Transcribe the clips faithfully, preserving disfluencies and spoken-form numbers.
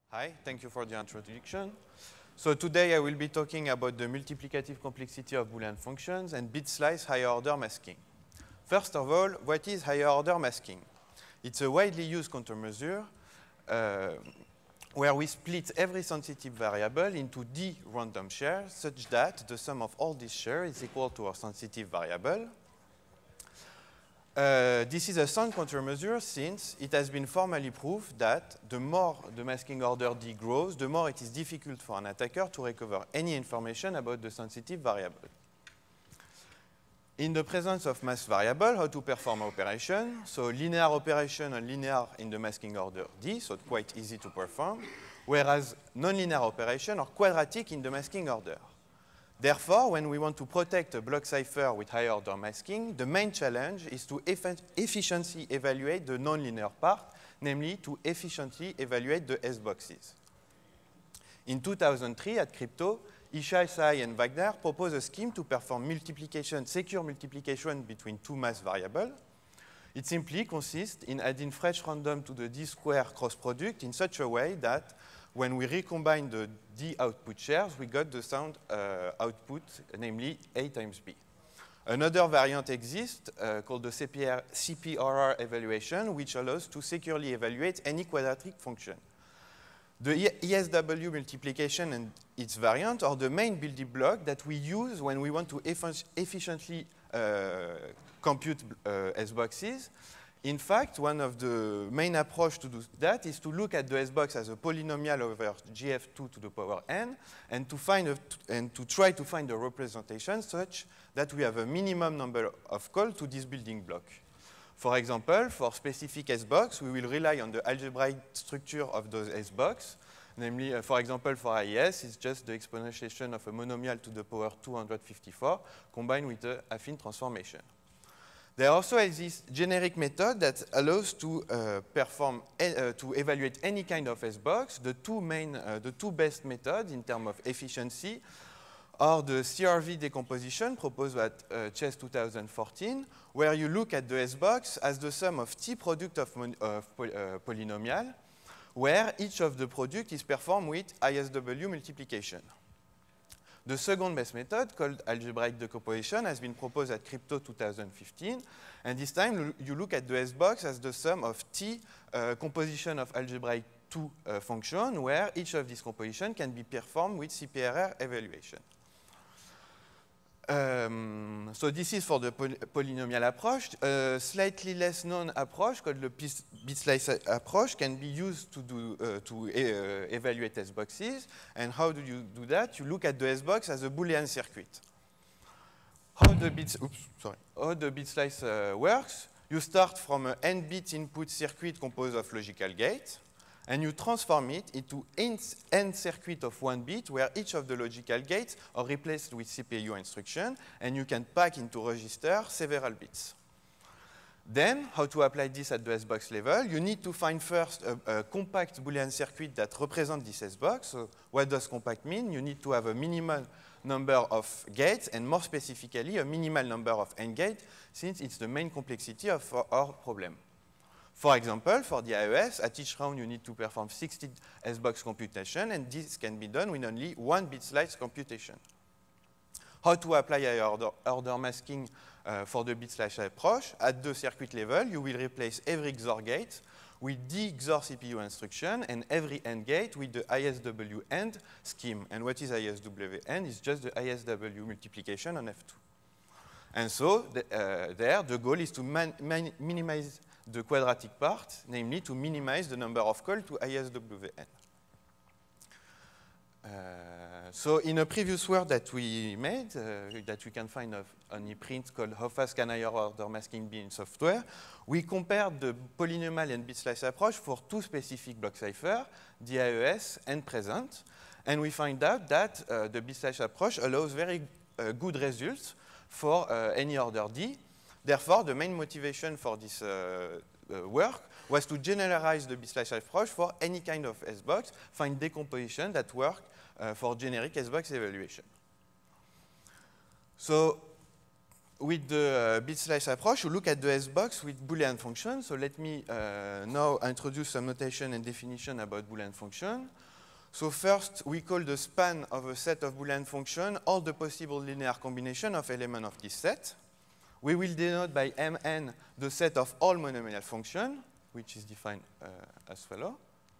Hi, thank you for the introduction. So today I will be talking about the multiplicative complexity of Boolean functions and bit slice higher order masking. First of all, what is higher order masking? It's a widely used countermeasure uh, where we split every sensitive variable into d random shares such that the sum of all these shares is equal to our sensitive variable. Uh, this is a sound countermeasure since it has been formally proved that the more the masking order d grows, the more it is difficult for an attacker to recover any information about the sensitive variable. In the presence of masked variable, how to perform operation? So linear operation and linear in the masking order d, so quite easy to perform, whereas nonlinear operation are quadratic in the masking order. Therefore, when we want to protect a block cipher with higher order masking, the main challenge is to eff efficiently evaluate the nonlinear part, namely to efficiently evaluate the S-boxes. In two thousand three, at Crypto, Ishai, Sai, and Wagner proposed a scheme to perform multiplication, secure multiplication between two masked variables. It simply consists in adding fresh random to the d square cross product in such a way that when we recombine the d output shares, we got the sound uh, output, namely A times B. Another variant exists uh, called the C P R, C P R R evaluation, which allows to securely evaluate any quadratic function. The E S W multiplication and its variant are the main building block that we use when we want to effi efficiently uh, compute uh, S-boxes. In fact, one of the main approaches to do that is to look at the S-box as a polynomial over G F two to the power n, and to find a, and to try to find a representation such that we have a minimum number of calls to this building block. For example, for specific S-box, we will rely on the algebraic structure of those S-box. Namely, uh, for example, for I E S, it's just the exponentiation of a monomial to the power two hundred fifty-four combined with the affine transformation. There also exists generic method that allows to uh, perform uh, to evaluate any kind of S-box. The two main, uh, the two best methods in terms of efficiency are the C R V decomposition proposed at uh, Chess two thousand fourteen, where you look at the S-box as the sum of t product of, of poly uh, polynomial, where each of the product is performed with I S W multiplication. The second best method, called algebraic decomposition, has been proposed at Crypto two thousand fifteen, and this time you look at the S-box as the sum of t uh, composition of algebraic two uh, function, where each of these compositions can be performed with C P R R evaluation. Um, so this is for the poly polynomial approach. A slightly less known approach called the bit slice approach can be used to, do, uh, to uh, evaluate S-boxes. And how do you do that? You look at the S-box as a Boolean circuit. How the bit, oops, sorry, how the bit slice uh, works? You start from an n-bit input circuit composed of logical gates, and you transform it into n circuit of one bit, where each of the logical gates are replaced with C P U instruction, and you can pack into register several bits. Then, how to apply this at the S-box level? You need to find first a, a compact Boolean circuit that represents this S-box. So what does compact mean? You need to have a minimal number of gates, and more specifically, a minimal number of n gates, since it's the main complexity of our problem. For example, for the I O S, at each round you need to perform sixty S-box computation, and this can be done with only one bit slice computation. How to apply higher order, order masking uh, for the bit slice approach? At the circuit level, you will replace every X O R gate with the X O R C P U instruction, and every AND gate with the I S W AND scheme. And what is I S W AND? It's just the I S W multiplication on F two. And so the, uh, there, the goal is to man, man, minimize the quadratic part, namely to minimize the number of calls to I S W N. Uh, so in a previous work that we made, uh, that we can find on ePrint called How Fast Can Higher Order Masking Be in Software, we compared the polynomial and bit slice approach for two specific block ciphers, the I O S and present, and we find out that uh, the bit slice approach allows very uh, good results for uh, any order D. Therefore, the main motivation for this uh, uh, work was to generalize the bit slice approach for any kind of S-box, find decomposition that work uh, for generic S-box evaluation. So with the uh, bit slice approach, we look at the S-box with Boolean functions. So let me uh, now introduce some notation and definition about Boolean function. So first, we call the span of a set of Boolean function all the possible linear combination of elements of this set. We will denote by Mn the set of all monomial functions, which is defined uh, as follows.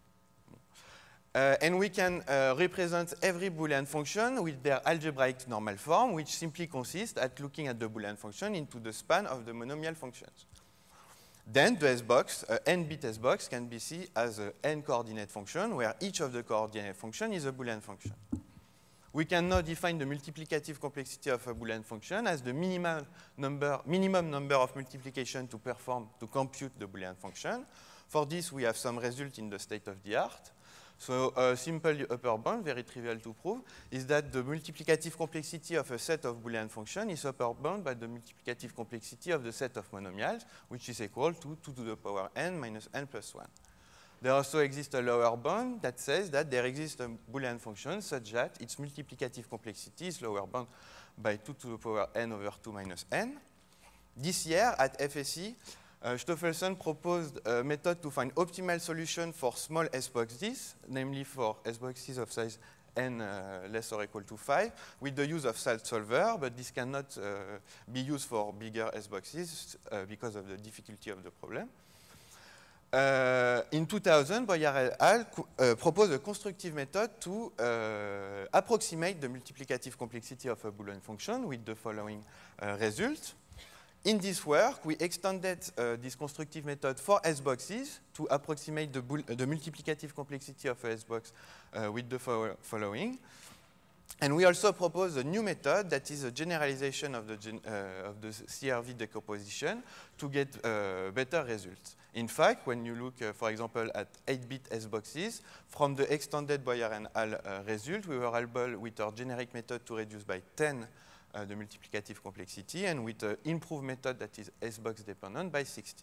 Uh, and we can uh, represent every Boolean function with their algebraic normal form, which simply consists at looking at the Boolean function into the span of the monomial functions. Then the S-box, uh, n-bit S-box, can be seen as an n-coordinate function, where each of the coordinate functions is a Boolean function. We can now define the multiplicative complexity of a Boolean function as the minimal number, minimum number of multiplication to perform, to compute the Boolean function. For this, we have some result in the state of the art. So a simple upper bound, very trivial to prove, is that the multiplicative complexity of a set of Boolean functions is upper bound by the multiplicative complexity of the set of monomials, which is equal to two to the power n minus n plus one. There also exists a lower bound that says that there exists a Boolean function such that its multiplicative complexity is lower bound by two to the power n over two minus n. This year at F S E, Uh, Stoffelsson proposed a method to find optimal solution for small S-boxes, namely for S-boxes of size n uh, less or equal to five, with the use of salt solver, but this cannot uh, be used for bigger S-boxes uh, because of the difficulty of the problem. Uh, in two thousand, Boyar et al. Uh, proposed a constructive method to uh, approximate the multiplicative complexity of a Boolean function with the following uh, result. In this work, we extended uh, this constructive method for S-boxes to approximate the, the multiplicative complexity of a S-box uh, with the fo following. And we also propose a new method that is a generalization of the, gen uh, of the C R V decomposition to get uh, better results. In fact, when you look, uh, for example, at eight bit S-boxes, from the extended Boyar et al. Uh, result, we were able, with our generic method, to reduce by ten Uh, the multiplicative complexity, and with an improved method that is S-box dependent by sixteen.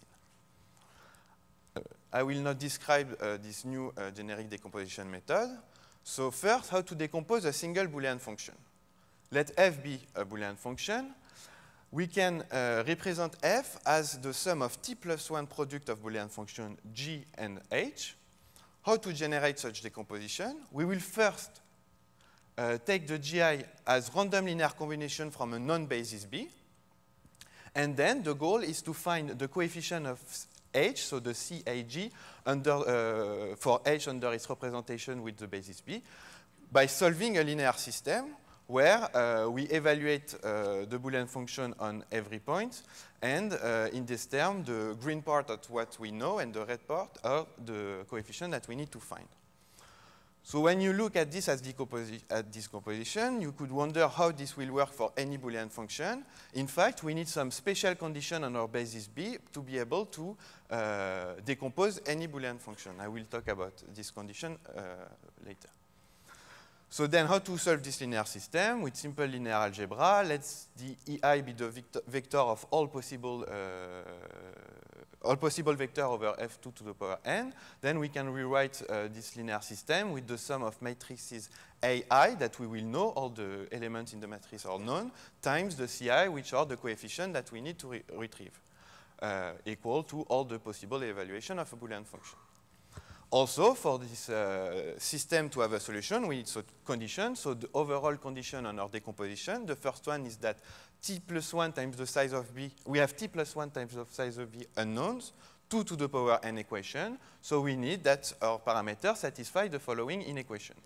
Uh, I will not describe uh, this new uh, generic decomposition method. So first, how to decompose a single Boolean function. Let f be a Boolean function. We can uh, represent f as the sum of t plus one product of Boolean function g and h. How to generate such decomposition? We will first Uh, take the G I as random linear combination from a non-basis B. And then the goal is to find the coefficient of H, so the C A G, under, uh, for H under its representation with the basis B, by solving a linear system where uh, we evaluate uh, the Boolean function on every point. And uh, in this term, the green part of what we know and the red part are the coefficient that we need to find. So when you look at this as decomposi at this composition, you could wonder how this will work for any Boolean function. In fact, we need some special condition on our basis B to be able to uh, decompose any Boolean function. I will talk about this condition uh, later. So then how to solve this linear system? With simple linear algebra, let's the E I be the vector of all possible uh, all possible vector over f two to the power n. Then we can rewrite uh, this linear system with the sum of matrices A I that we will know, all the elements in the matrix are known, times the C I, which are the coefficients that we need to re retrieve, uh, equal to all the possible evaluation of a Boolean function. Also, for this uh, system to have a solution, we need some conditions. So the overall condition on our decomposition, the first one is that t plus one times the size of B, we have t plus one times the size of B unknowns, two to the power n equation. So we need that our parameters satisfy the following inequation.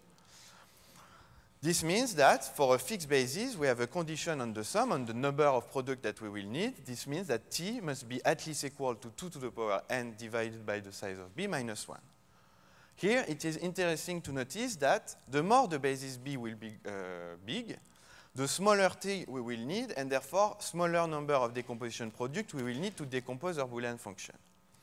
This means that for a fixed basis, we have a condition on the sum, on the number of products that we will need. This means that t must be at least equal to two to the power n divided by the size of B minus one. Here, it is interesting to notice that the more the basis B will be uh, big, the smaller t we will need, and therefore, smaller number of decomposition products we will need to decompose our Boolean function.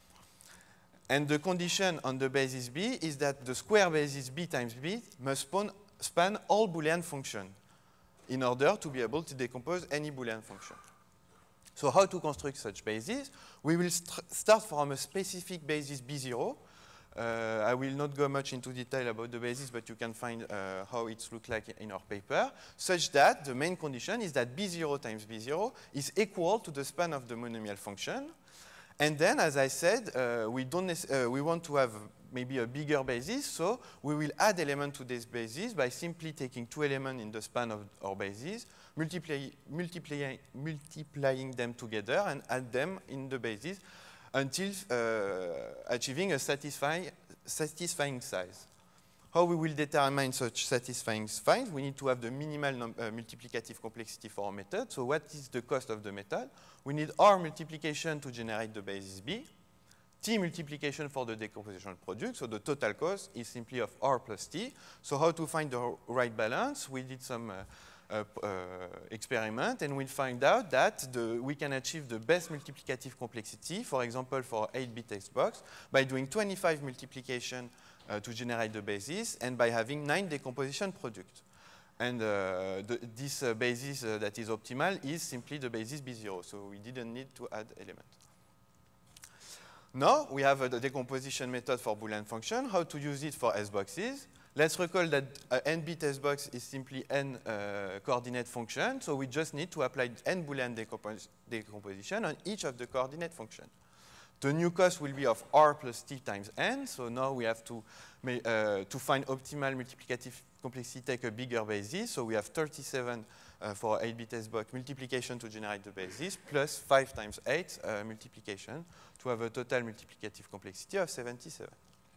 And the condition on the basis B is that the square basis B times B must span, span all Boolean functions in order to be able to decompose any Boolean function. So how to construct such basis? We will st start from a specific basis B zero, Uh, I will not go much into detail about the basis, but you can find uh, how it looks like in our paper, such that the main condition is that B zero times B zero is equal to the span of the monomial function. And then, as I said, uh, we, don't uh, we want to have maybe a bigger basis, so we will add element to this basis by simply taking two elements in the span of our basis, multiply, multiply, multiplying them together and add them in the basis until uh, achieving a satisfying, satisfying size. How we will determine such satisfying size? We need to have the minimal uh, multiplicative complexity for our method. So what is the cost of the method? We need R multiplication to generate the basis B, T multiplication for the decomposition product. So the total cost is simply of R plus T. So how to find the right balance? We did some uh, Uh, uh, experiment, and we'll find out that the, we can achieve the best multiplicative complexity, for example, for eight bit S box, by doing twenty-five multiplication uh, to generate the basis, and by having nine decomposition products. And uh, the, this uh, basis uh, that is optimal is simply the basis B zero, so we didn't need to add elements. Now, we have uh, the decomposition method for Boolean function, how to use it for S boxes. Let's recall that uh, n-bit S-box is simply n uh, coordinate function, so we just need to apply n Boolean decompos decomposition on each of the coordinate functions. The new cost will be of R plus T times n, so now we have to, uh, to find optimal multiplicative complexity, take a bigger basis, so we have thirty-seven uh, for eight bit S-box multiplication to generate the basis, plus five times eight uh, multiplication to have a total multiplicative complexity of seventy-seven.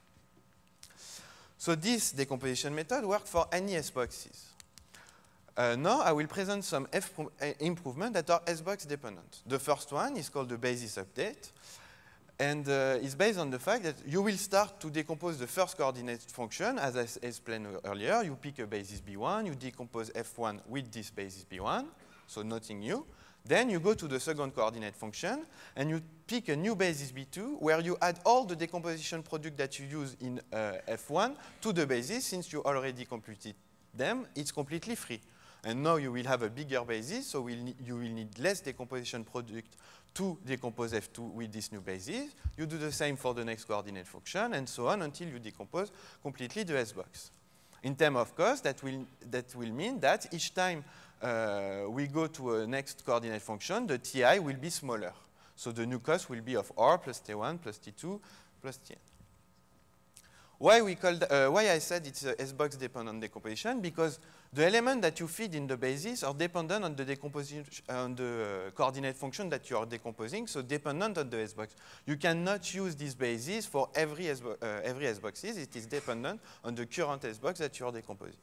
So this decomposition method works for any S-boxes. Uh, now I will present some F improvements that are S-box dependent. The first one is called the basis update, and uh, is based on the fact that you will start to decompose the first coordinate function, as I explained earlier. You pick a basis B one, you decompose F one with this basis B one, so nothing new. Then you go to the second coordinate function, and you pick a new basis B two, where you add all the decomposition product that you use in uh, F one to the basis. Since you already computed them, it's completely free. And now you will have a bigger basis, so we'll need, you will need less decomposition product to decompose F two with this new basis. You do the same for the next coordinate function, and so on until you decompose completely the S-box. In terms of cost, that will, that will mean that each time uh, we go to a next coordinate function, the T I will be smaller. So the new cost will be of R plus T one plus T two plus Tn. Why, we called, uh, why I said it's a S-box dependent decomposition? Because the element that you feed in the basis are dependent on the decomposition on the uh, coordinate function that you are decomposing, so dependent on the S-box. You cannot use this basis for every S uh, every S-boxes. It is dependent on the current S-box that you are decomposing.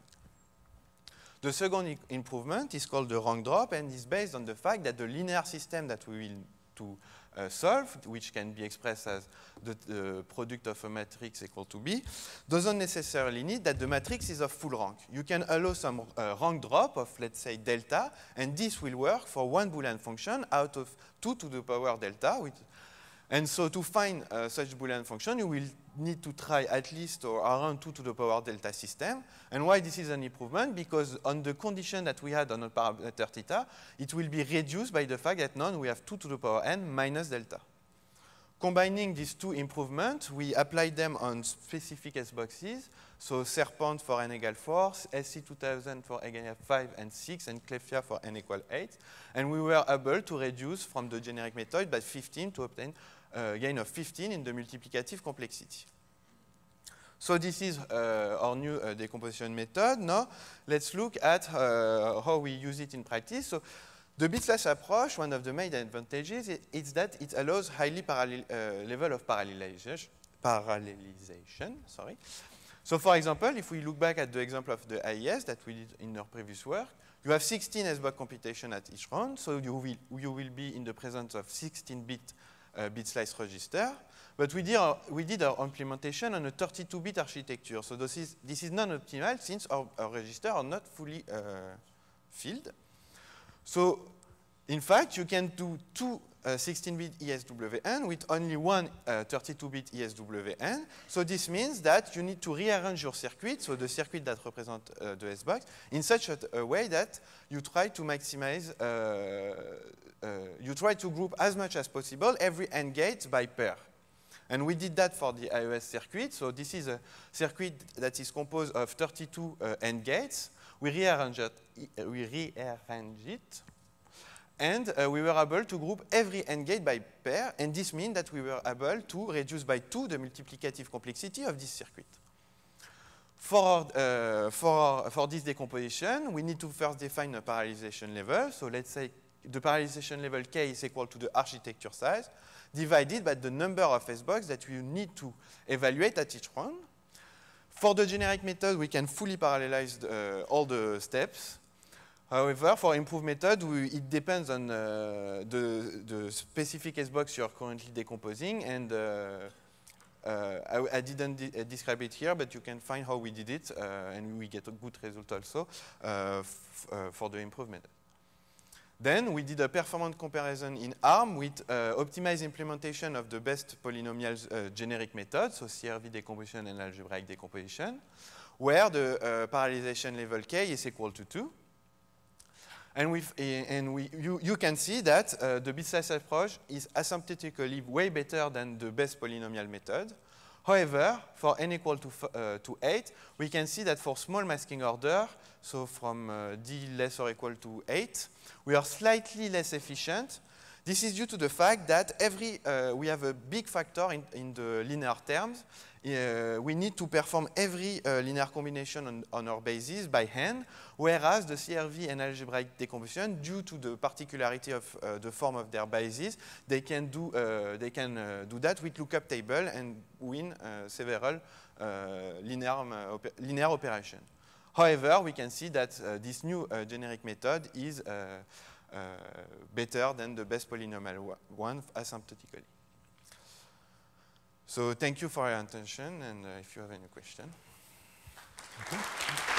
The second improvement is called the rank drop, and is based on the fact that the linear system that we will to uh, solve, which can be expressed as the, the product of a matrix equal to B, doesn't necessarily need that the matrix is of full rank. You can allow some uh, rank drop of, let's say, delta, and this will work for one Boolean function out of two to the power delta. With, and so to find uh, such Boolean function, you will need to try at least or around two to the power delta system. And why this is an improvement? Because on the condition that we had on a parameter theta, it will be reduced by the fact that now we have two to the power n minus delta. Combining these two improvements, we applied them on specific S-boxes. So Serpent for n equal four, S C two thousand for n equal five and six, and Clefia for n equal eight. And we were able to reduce from the generic method by fifteen to obtain a gain of fifteen in the multiplicative complexity. So this is uh, our new uh, decomposition method. Now let's look at uh, how we use it in practice. So the bit slash approach, one of the main advantages is that it allows highly parallel uh, level of parallelization. Parallelization, sorry. So for example, if we look back at the example of the I E S that we did in our previous work, you have sixteen S-box computation at each round, so you will, you will be in the presence of sixteen bit uh, bit slice register. But we did, our, we did our implementation on a thirty-two bit architecture, so this is, this is non-optimal since our, our registers are not fully uh, filled. So in fact, you can do two sixteen bit uh, E S W N with only one thirty-two bit uh, E S W N. So this means that you need to rearrange your circuit, so the circuit that represents uh, the S-box, in such a, a way that you try to maximize, uh, uh, you try to group as much as possible every AND gate by pair. And we did that for the I O S circuit. So this is a circuit that is composed of thirty-two uh, AND gates. We rearrange it, we rearrange it and uh, we were able to group every AND gate by pair, and this means that we were able to reduce by two the multiplicative complexity of this circuit. For, uh, for, for this decomposition, we need to first define a parallelization level. So let's say the parallelization level K is equal to the architecture size divided by the number of S box that we need to evaluate at each run. For the generic method, we can fully parallelize uh, all the steps. However, for improved method, we, it depends on uh, the, the specific S box you're currently decomposing, and uh, uh, I, I didn't de uh, describe it here, but you can find how we did it, uh, and we get a good result also uh, f uh, for the improved method. Then we did a performance comparison in ARM with uh, optimized implementation of the best polynomials uh, generic methods, so C R V decomposition and algebraic decomposition, where the uh, parallelization level K is equal to two. And, we've, and we, you, you can see that uh, the bitsize approach is asymptotically way better than the best polynomial method. However, for n equal to, uh, to eight, we can see that for small masking order, so from uh, d less or equal to eight, we are slightly less efficient. This is due to the fact that every, uh, we have a big factor in, in the linear terms. Uh, we need to perform every uh, linear combination on, on our basis by hand, whereas the C R V and algebraic decomposition, due to the particularity of uh, the form of their bases, they can do, uh, they can, uh, do that with lookup table and win uh, several uh, linear, um, oper linear operations. However, we can see that uh, this new uh, generic method is uh, uh, better than the best polynomial one asymptotically. So thank you for your attention, and uh, if you have any question. Okay.